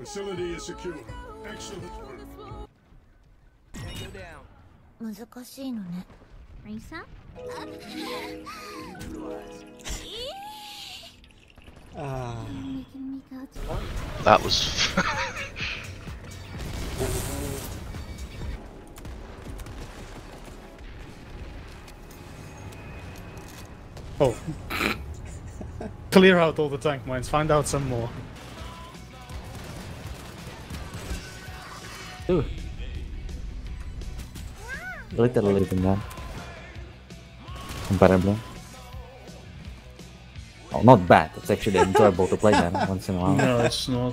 Facility is secure. Excellent work. Tango down. 難しいのね。 Risa? Neutralize. Making me go to That was. Oh. Clear out all the tank mines, find out some more. Ooh. Literally man. Comparable. Oh, not bad. It's actually enjoyable to play that once in a while. No, it's not.